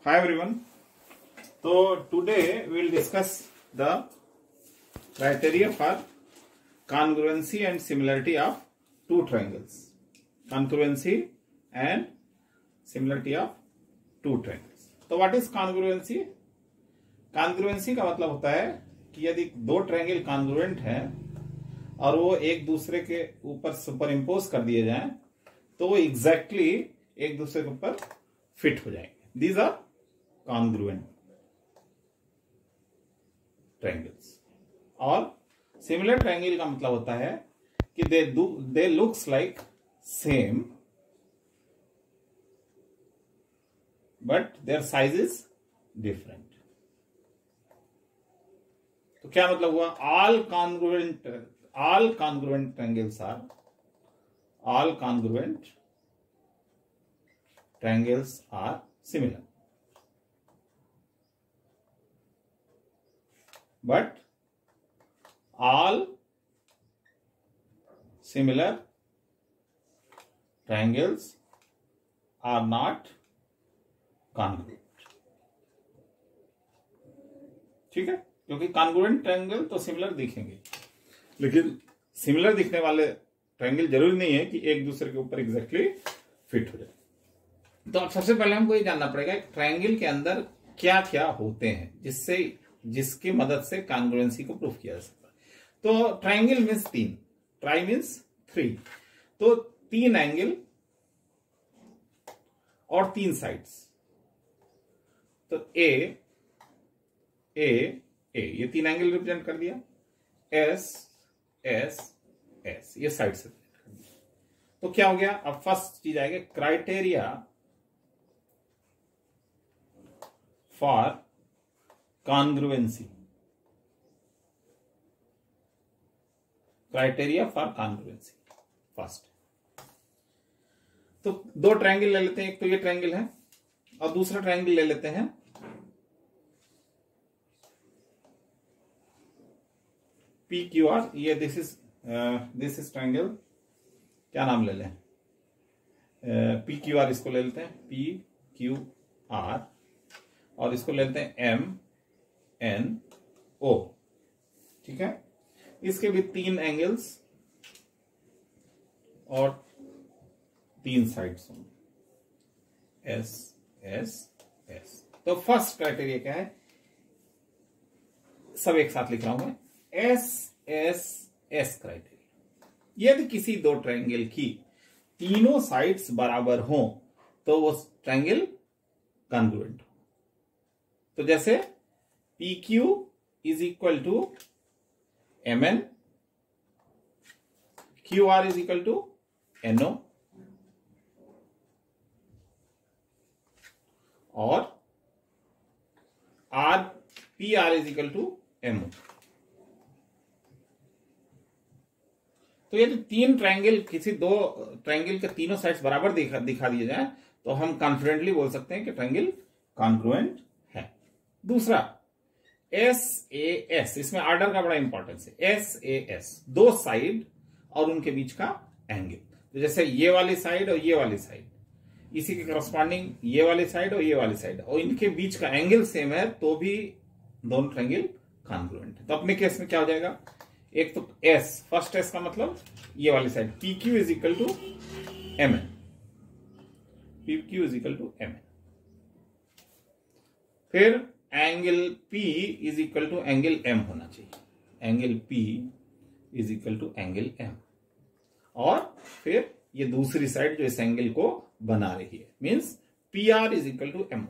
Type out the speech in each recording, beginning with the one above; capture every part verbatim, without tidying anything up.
Hi everyone. So today we will discuss the criteria for congruency and similarity of two triangles. Congruency and similarity of two triangles. तो what is congruency? Congruency का मतलब होता है कि यदि दो triangle congruent हैं और वो एक दूसरे के ऊपर सुपर इम्पोज कर दिए जाएं तो वो एग्जैक्टली एक दूसरे के ऊपर फिट हो जाएंगे. These are congruent triangles. और सिमिलर ट्रायंगल का मतलब होता है कि they do they looks like same but their size is different. तो क्या मतलब हुआ? All congruent all congruent triangles are all congruent triangles are similar but all similar triangles are not congruent. ठीक है, क्योंकि congruent ट्रायंगल तो similar दिखेंगे लेकिन सिमिलर दिखने वाले ट्रायंगल जरूरी नहीं है कि एक दूसरे के ऊपर एग्जैक्टली फिट हो जाए. तो अब सबसे पहले हमको ये जानना पड़ेगा ट्रायंगल के अंदर क्या क्या होते हैं जिससे जिसकी मदद से कॉन्ग्रुएंसी को प्रूफ किया जा सकता है. तो ट्रायंगल मीन्स तीन, ट्राई मीन्स थ्री. तो तीन एंगल और तीन साइड्स. तो ए ए ए ये तीन एंगल रिप्रेजेंट कर दिया. एस एस एस ये साइड से रिप्रेजेंट कर दिया. तो क्या हो गया? अब फर्स्ट चीज आएगी criteria for congruency. Criteria for congruency first. तो दो ट्रायंगल ले लेते हैं. एक तो ये ट्रायंगल है और दूसरा ट्रायंगल ले लेते हैं पी क्यू आर. ये this is this is triangle. क्या नाम ले लें? पी क्यू आर इसको ले लेते हैं. पी क्यू आर और इसको ले लेते हैं एम एन ओ. ठीक है, इसके भी तीन एंगल्स और तीन साइड्स होंगे. S S S. तो फर्स्ट क्राइटेरिया क्या है? सब एक साथ लिख रहा हूं मैं. S S S criteria. यदि किसी दो ट्रायंगल की तीनों साइड्स बराबर हो तो वो ट्रायंगल कॉन्ग्रुएंट हो. तो जैसे P Q is equal to M N, Q R is equal to N O और R P R is equal to M O. तो ये तीन ट्रायंगल किसी दो ट्रायंगल के तीनों साइड्स बराबर दिखा दिखा दिए जाए तो हम कॉन्फिडेंटली बोल सकते हैं कि ट्रायंगल कॉन्ग्रुएंट है. दूसरा एस ए एस. इसमें ऑर्डर का बड़ा इंपॉर्टेंस है. एस ए एस दो साइड और उनके बीच का एंगल. तो जैसे ये वाली साइड और ये वाली साइड, इसी के करस्पॉन्डिंग ये वाली साइड और ये वाली साइड, और इनके बीच का एंगल सेम है तो भी दोनों ट्रायंगल कॉन्ग्रुएंट है. तो अपने केस में क्या हो जाएगा? एक तो एस, फर्स्ट एस का मतलब ये वाली side P Q is equal to M N. P Q is equal to M N. फिर angle P is equal to angle M होना चाहिए. Angle P is equal to angle M. और फिर ये दूसरी साइड जो इस एंगल को बना रही है means P R is equal to M.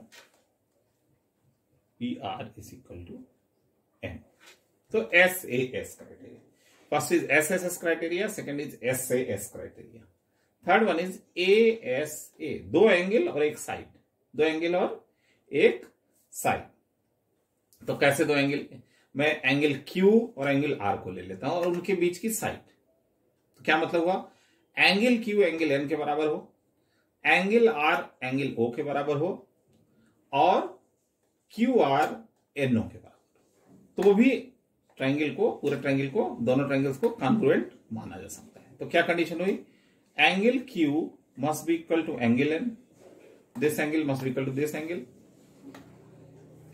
P R is equal to M. तो S A S criteria. First is S S S criteria, second is S A S criteria, third one is A S A. दो angle और एक side. दो angle और एक side. तो कैसे दो एंगल? मैं एंगल Q और एंगल R को ले लेता हूं और उनके बीच की साइड. तो क्या मतलब हुआ? एंगल Q एंगल N के बराबर हो, एंगल R एंगल O के बराबर हो और Q R N O के बराबर हो. तो वो भी ट्रायंगल को, पूरे ट्रायंगल को, दोनों ट्रायंगल्स को कॉन्ग्रुएंट माना जा सकता है. तो क्या कंडीशन हुई? angle Q must be equal to angle N. This angle must be equal to this angle.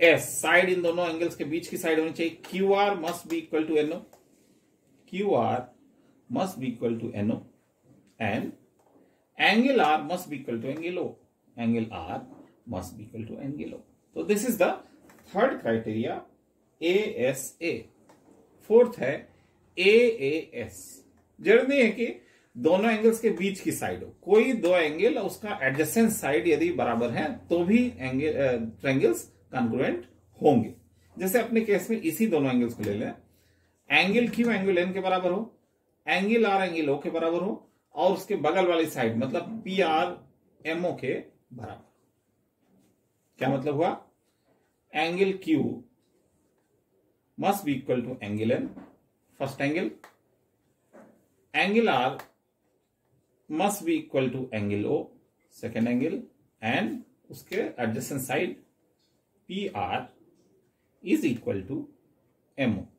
S side इन दोनों एंगल्स के बीच की साइड होनी चाहिए. Q R must be equal to N O. Q R must be equal to N O and angle R must be equal to angle O. Angle R must be equal to angle O. तो this is the third criteria A S A. Fourth है A A S. जरूरी नहीं है कि दोनों angles के बीच की साइड हो. कोई दो एंगल उसका एडजेसेंट साइड यदि बराबर है तो भी एंगल ट्रायंगल्स कॉन्ग्रुएंट होंगे. जैसे अपने केस में इसी दोनों एंगल्स को ले लें. एंगल क्यू एंगल एन के बराबर हो, एंगल आर एंगल ओ के बराबर हो और उसके बगल वाली साइड मतलब पी आर एम ओ के बराबर. क्या मतलब हुआ? Angle Q must be equal to angle N first angle. Angle R must be equal to angle O second angle and उसके adjacent side P R is equal to M O.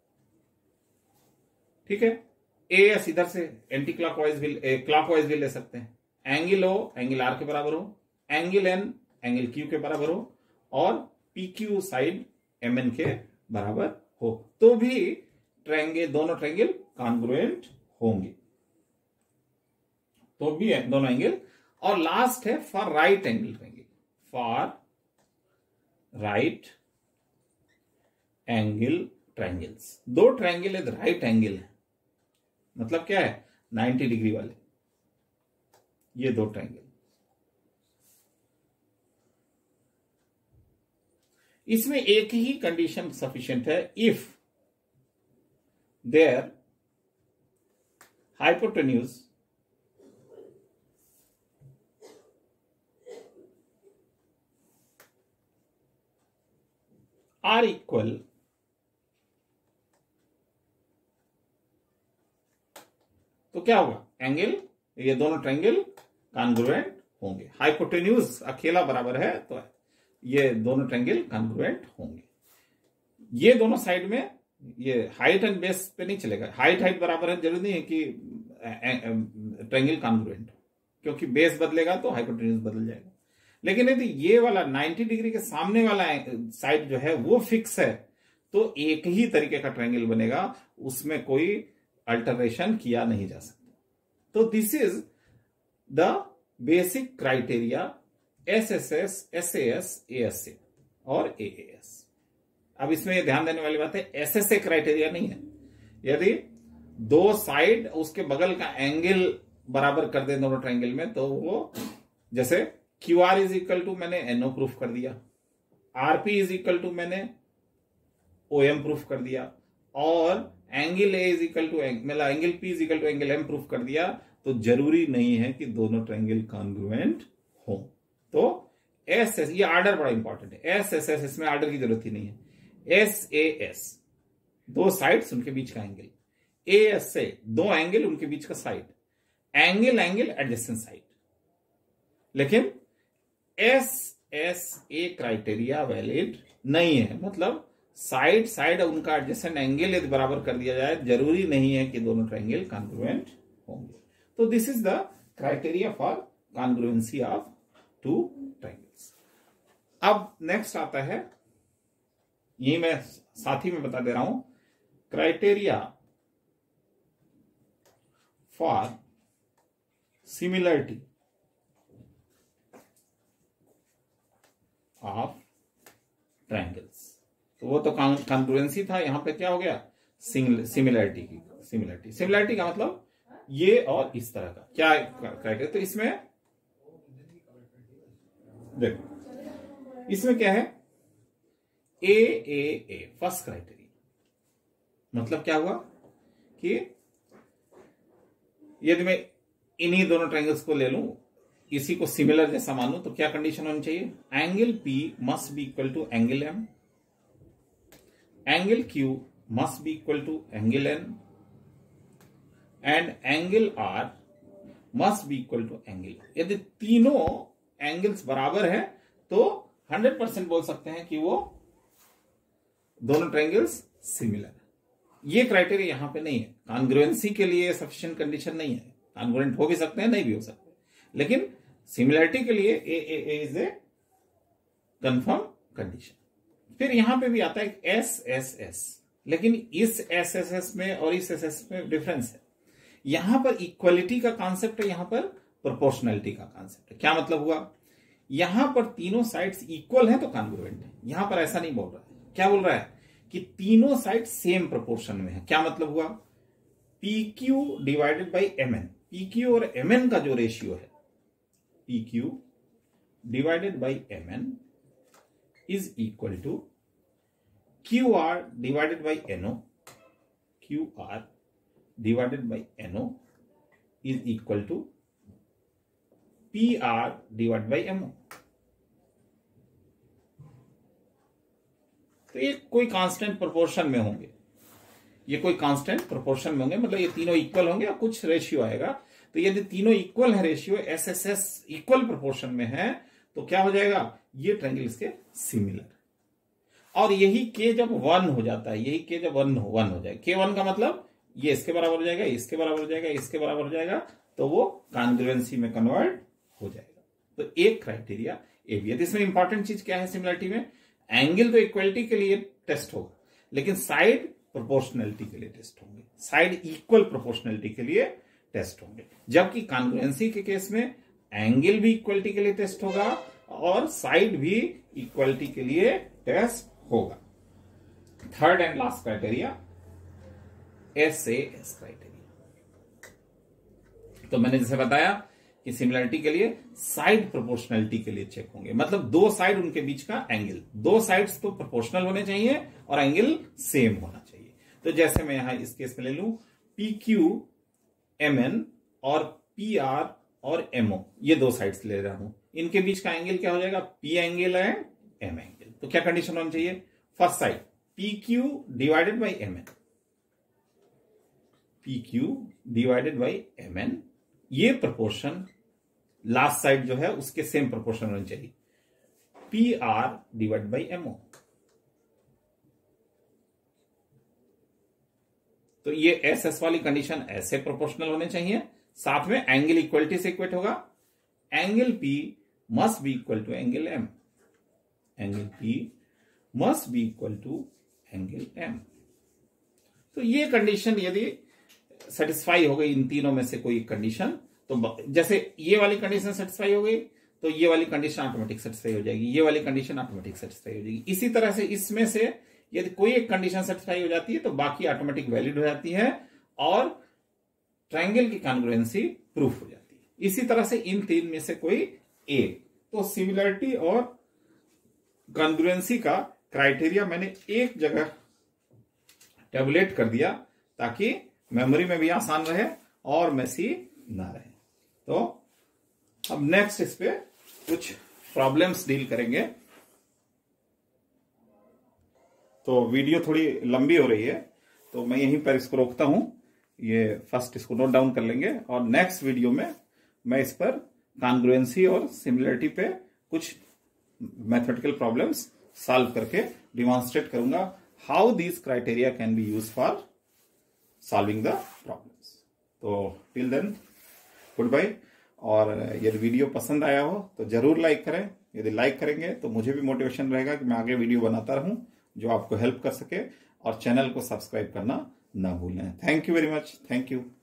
ठीक है. A S इधर से anti clockwise भी clockwise भी ले सकते हैं. एंगल O एंगल R के बराबर हो, एंगल N एंगल Q के बराबर हो और P Q side M N के बराबर हो तो भी ट्रायंगल दोनों ट्रायंगल कॉन्ग्रुएंट होंगे. तो भी है दोनों एंगल. और लास्ट है for right angle triangle. For right angle triangles. दो ट्रायंगल है राइट एंगल है. मतलब क्या है? नाइंटी डिग्री वाले. ये दो ट्रायंगल. इसमें एक ही कंडीशन सफिशिएंट है. If their hypotenuse are equal तो क्या होगा? एंगल ये दोनों ट्रायंगल कॉन्ग्रुएंट होंगे. हाइपोटेन्यूज अकेला बराबर है तो ये दोनों ट्रायंगल कॉन्ग्रुएंट होंगे. ये दोनों साइड में ये हाइट एंड बेस पे नहीं चलेगा. हाइट हाइट बराबर है जरूरी नहीं है कि ट्रायंगल कॉन्ग्रुएंट हो क्योंकि बेस बदलेगा तो हाइपोटेन्यूज बदल जाएगा. लेकिन यदि ये वाला नाइंटी डिग्री के सामने वाला साइड जो है वो फिक्स है तो एक ही तरीके का ट्रायंगल बनेगा. उसमें कोई अल्टरेशन किया नहीं जा सकता. तो this is the basic criteria S S S, S A S, A S A और ए ए एस. अब इसमें ये ध्यान देने वाली बात है एस एस ए क्राइटेरिया नहीं है. यदि दो साइड उसके बगल का एंगल बराबर कर दे दोनों ट्रायंगल में तो वो जैसे Q R is equal to मैंने एनओ प्रूफ कर दिया, आरपी इज इक्वल टू मैंने ओ एम प्रूफ कर दिया और angle A is equal to मतलब angle P is equal to angle M proof कर दिया. तो जरूरी नहीं है कि दोनों ट्रायंगल कॉन्ग्रुएंट हो. तो एस एस ये आर्डर बड़ा इंपॉर्टेंट है. एस एस एस इसमें आर्डर की जरूरत ही नहीं है. एस ए एस दो साइड्स उनके बीच का एंगल. ए एस ए दो एंगल उनके बीच का side. Angle angle adjacent side. लेकिन S S A criteria valid नहीं है. मतलब साइड साइड उनका एडजेसेंट एंगल यदि बराबर कर दिया जाए जरूरी नहीं है कि दोनों ट्रायंगल कॉन्ग्रुएंट होंगे. तो this is the criteria for congruency of two triangles. अब नेक्स्ट आता है, ये मैं साथ ही में बता दे रहा हूं, criteria for similarity of triangles. तो वो तो कॉन्ग्रुएंसी था. यहां पे क्या हो गया? सिमिलरिटी की सिमिलरिटी. सिमिलरिटी का मतलब ये और इस तरह का क्या क्राइटेरिया. तो इसमें देखो इसमें क्या है? A A A first criteria. मतलब क्या हुआ कि यदि मैं इन्हीं दोनों ट्रायंगल्स को ले लूं, इसी को सिमिलर जैसा मानूं तो क्या कंडीशन होनी चाहिए? Angle P must be equal to angle M, angle Q must be equal to angle N and angle R must be equal to angle. यदि तीनों एंगल्स बराबर हैं तो हंड्रेड परसेंट बोल सकते हैं कि वो दोनों ट्रायंगल्स सिमिलर है. ये क्राइटेरिया यहां पे नहीं है. कॉन्ग्रुएंसी के लिए सफिशिएंट कंडीशन नहीं है. कॉन्ग्रुएंट हो भी सकते हैं, नहीं भी हो सकते, लेकिन सिमिलरिटी के लिए A A A is a confirm condition. फिर यहां पे भी आता है एस एस एस, लेकिन इस एस एस एस में और इस एस एस में डिफरेंस है। यहां पर इक्वलिटी का कॉन्सेप्ट है, यहां पर प्रोपोर्शनैलिटी का कॉन्सेप्ट है। क्या मतलब हुआ, यहां पर तीनों साइड्स इक्वल हैं तो कॉन्ग्रुएंट है, यहां पर ऐसा नहीं बोल रहा है। क्या बोल रहा है कि तीनों साइड सेम प्रोपोर्शन में है। क्या मतलब हुआ, P Q divided by M N, P Q और एम एन का जो रेशियो है, P Q divided by M N is equal to Q R divided by N O, Q R divided by N O is equal to P R divide by M O. तो ये कोई constant proportion में होंगे, ये कोई कांस्टेंट प्रोपोर्शन में होंगे, मतलब ये तीनों इक्वल होंगे और कुछ रेशियो आएगा। तो यदि तीनों इक्वल है, ratio S S S equal proportion में है, तो क्या हो जाएगा, ये ट्रायंगल इसके सिमिलर। और यही के जब वन हो जाता है, यही के जब वन हो वन हो जाए, के वन का मतलब ये इसके बराबर हो जाएगा, इसके बराबर हो जाएगा, इसके बराबर हो जाएगा, तो वो कॉन्ग्रुएंसी में कन्वर्ट हो जाएगा। तो एक क्राइटेरिया ए भी है। इसमें इंपॉर्टेंट चीज क्या है सिमिलरिटी में, एंगल तो इक्वलिटी के लिए टेस्ट होगा, लेकिन साइड प्रोपोर्शनैलिटी के लिए टेस्ट होंगे, साइड इक्वल प्रोपोर्शनैलिटी के लिए टेस्ट होंगे। जबकि कॉन्ग्रुएंसी के केस में एंगल भी इक्वलिटी के लिए टेस्ट होगा और साइड भी इक्वलिटी के लिए टेस्ट होगा। Third and last criteria S A S criteria. तो मैंने जैसे बताया कि सिमिलरिटी के लिए साइड प्रोपोर्शनैलिटी के लिए चेक होंगे, मतलब दो साइड उनके बीच का एंगल, दो साइड्स तो प्रोपोर्शनल होने चाहिए और एंगल सेम होना चाहिए। तो जैसे मैं यहां इस केस में ले लूं पी क्यू एम एन और पी आर और एमओ, ये दो साइड्स ले रहा हूं, इनके बीच का एंगल क्या हो जाएगा, P angle and M angle. तो क्या कंडीशन होनी चाहिए, first side P Q divided by M N, P Q divided by M N, ये प्रोपोर्शन लास्ट साइड जो है उसके सेम प्रोपोर्शन होनी चाहिए, P R divide by M O. तो ये एस एस वाली कंडीशन ऐसे प्रोपोर्शनल होने चाहिए, साथ में एंगल इक्वलिटी से इक्वेट होगा, angle P must be equal to angle M, angle P must be equal to angle M. तो ये कंडीशन यदि सेटिस्फाई हो गई इन तीनों में से कोई कंडीशन, तो जैसे ये वाली कंडीशन सेटिस्फाई हो गई तो ये वाली कंडीशन ऑटोमेटिक सेटिस्फाई हो जाएगी, ये वाली कंडीशन ऑटोमेटिक सेटिस्फाई हो जाएगी। इसी तरह से इसमें से यदि कोई एक कंडीशन सेटिस्फाई हो जाती है तो बाकी ऑटोमेटिक वैलिड हो जाती है और ट्रायंगल की कॉन्ग्रुएंसी प्रूफ हो जाती है। इसी तरह से इन तीन में से कोई एक, तो सिमिलरिटी और कॉन्ग्रुएंसी का क्राइटेरिया मैंने एक जगह टेबुलेट कर दिया ताकि मेमोरी में भी आसान रहे और मैसी ना रहे। तो अब नेक्स्ट इस पे कुछ प्रॉब्लम्स डील करेंगे। तो वीडियो थोड़ी लंबी हो रही है तो मैं यहीं पर इसको रोकता हूं, ये फर्स्ट इसको नोट डाउन कर लेंगे और नेक्स्ट वीडियो में मैं इस पर कॉन्ग्रुएंसी और सिमिलरिटी पे कुछ मैथमेटिकल प्रॉब्लम्स सॉल्व करके डिमॉन्स्ट्रेट करूंगा how this criteria can be use for solving the problems. तो टिल देन गुड बाय। और यदि वीडियो पसंद आया हो तो जरूर लाइक करें, यदि लाइक करेंगे तो मुझे भी मोटिवेशन रहेगा कि मैं आगे वीडियो बनाता रहूं जो आपको हेल्प कर सके, और चैनल को सब्सक्राइब करना ना भूलें। Thank you very much, thank you.